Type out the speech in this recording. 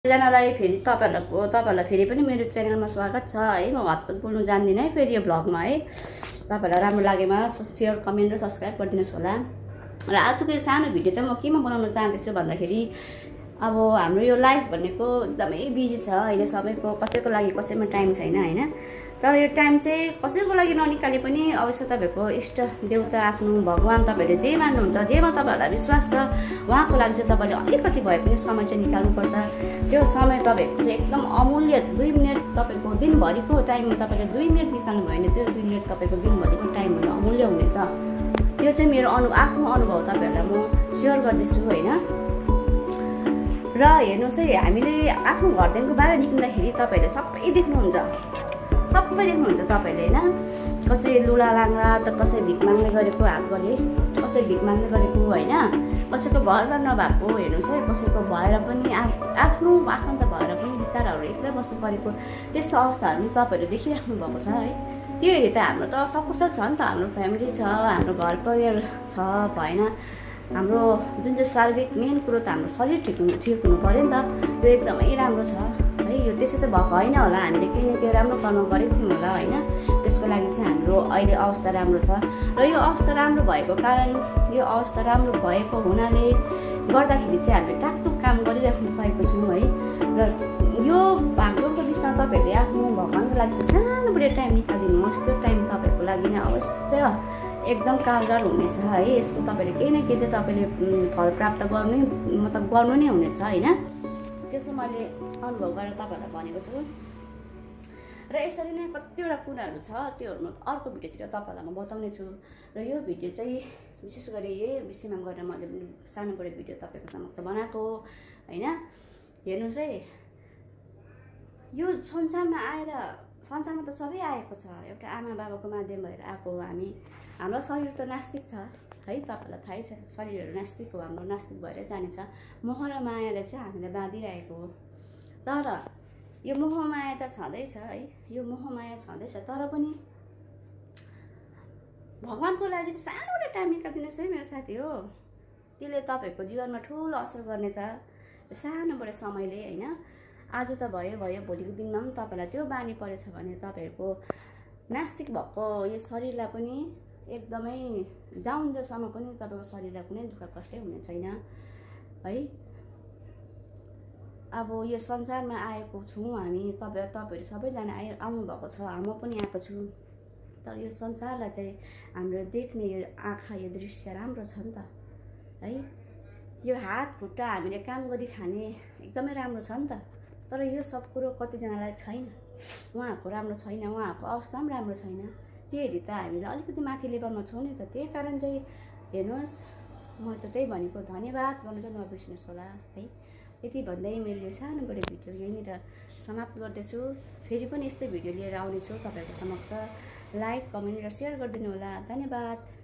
जनालाई फेरि तपाईहरुलाई फेरि पनि मेरो च्यानलमा स्वागत छ है। म हतपत बोल्नु जान्दिन है फेरि यो भ्लगमा है। तपाईहरुलाई राम्रो लागेमा शेयर कमेन्ट र सब्स्क्राइब गरिदिनुस् होला। र आजको यो सानो भिडियो चाहिँ म केमा बनाउन चाहन्छु भन्दाखेरि अब हाम्रो यो लाइफ भनेको एकदमै बिजी छ अहिले सबैको, कसैको लागि कसैमा टाइम छैन हैन। तर यो टाइम चाहिँ कसैको लागि ननिकाले पनि अवश्य तपाईको इष्ट देवता आफ्नो भगवान तपाईहरुले जे मान्नुहुन्छ, जेमा तपाईहरुलाई विश्वास छ उहाँको लागि चाहिँ तपाईले अलिकति भए पनि समय चाहिँ निकाल्नु पर्छ। त्यो समय तपाईको चाहिँ एकदम अमूल्य 2 मिनेट तपाईको दिनभरिको टाइममा तपाईले 2 मिनेट निकाल्नु भयो भने त्यो 2 मिनेट तपाईको दिनभरिको टाइम भन्दा अमूल्य हुनेछ। त्यो चाहिँ मेरो आफ्नो अनुभव तपाईहरुलाई म शेयर गर्दैछु हैन। र हेर्नुस् है, हामीले आफ्नो घरदेखिको बाहिर निक्लिँदाखेरि तपाईले सबै देख्नुहुन्छ तपाईले हैन। कसै लुला लाङ्ला त कसै भिख माग्ने गरेको हात गले, कसै भिख माग्ने गरेको हैन, कसैको घरमा नभएको हेर्नुस् है, कसैको भएर पनि आफ्नो आफन्त भएर पनि बिचाराहरु एक्लै बस्नु परेको त्यस्तो अवस्थाहरु तपाईहरुले देखिराख्नु भएको छ है। त्यो हेरि त हाम्रो त सकुशल छ नि त, हाम्रो फ्यामिली छ, हाम्रो घर परिवार छ भएन। हाम्रो जुन चाहिँ शारीरिक मेन कुरो त हाम्रो शरीर ठिक हुनु पर्यो नि त। त्यो एकदमै राम्रो छ है। यो त्यसै त भएको होइन होला, हामीले केही न केही राम्रो कर्म गरेको थियौँ होला हैन। त्यसको लागि चाहिँ हाम्रो अहिले अवस्था राम्रो छ। र यो अवस्था राम्रो भएको कारण, यो अवस्था राम्रो भएको हुनाले गर्दाखेरि चाहिँ हामीले टाकटुक काम गरिराख्न सकेको छौँ है। र यो भागदौडको बिचमा तपाईहरुले आफ्नो भगवानको लागि चाहिँ सानोबडे टाइम निकालिदिनुहोस्। त्यो टाइम तपाईहरुको लागि नै अवश्य एकदम कारगर हुनेछ है। यसको तपाईले केही न केही चाहिँ तपाईले फल प्राप्त गर्नु नै हुनेछ हैन। त्यो चाहिँ मैले अनुभव गरेर तपाईहरुलाई भनेको छु। र यसरी नै कतिवटा कुराहरु छ, त्योहरु म अर्को भिडियोतिर तपाईहरुलाई म बताउने छु। र यो भिडियो चाहिँ विशेष गरी यही विषयमा गरेर मैले सानो बडे भिडियो तपाईको समक्ष बनाएको हैन। हेर्नुस् है, यो संसारमा त सबै आएको छ, एउटा आमा बाबाको माध्यम भएर आएको हो हामी। हाम्रो शरीर त नास्तिक छ है, तपाईलाई थाहै छ शरीरहरु नास्तिक हो, हाम्रो नास्तिक भएर जानेछ। मोह र मायाले चाहिँ हामीलाई बाँधिरहेको हो। तर यो मोह माया त छँदैछ है, यो मोह माया छँदैछ, तर पनि भगवानको लागि चाहिँ सानोबडे टाइम निकालिदिनुहोस् है मेरो साथी हो। त्यसले तपाईको जीवनमा ठुलो असर गर्नेछ सानोबडे समयले हैन। आज त भयो भोलिको दिनमा पनि तपाईलाई त्यो बानी परेछ भने तपाईहरुको नास्तिक भएको यो शरीरलाई पनि एकदमै जाउन्जेलसम्म पनि तपाईको शरीरलाई कुनै दुःख कष्टै हुने छैन है। अब यो संसारमा आएको छौँ हामी, तपाईहरु सबैजना आउनु भएको छ, म पनि आएको छु। तर यो संसारलाई चाहिँ हाम्रो देख्ने यो आँखा, यो दृश्य राम्रो छ नि त है। यो हात खुट्टा हामीले काम गरी खाने एकदमै राम्रो छ नि त। तर यो सब कुरो कतिजनालाई छैन, उहाँको राम्रो छैन, उहाँको अवस्था पनि राम्रो छैन। त्यो हेरि त हामीले अलिकति माथि लेभलमा छौँ नि त। त्यही कारण चाहिँ हेर्नुहोस्, म चाहिँ त्यही भनेको, धन्यवाद गर्नु चाहिँ नबिर्सिनुहोस् होला है। यति भन्दै मेरो यो सानो बडे भिडियो यहीँनिर समाप्त गर्दैछु। फेरि पनि यस्तै भिडियो लिएर आउनेछु तपाईहरुको समक्ष। लाइक कमेन्ट र शेयर गरिदिनु होला। धन्यवाद।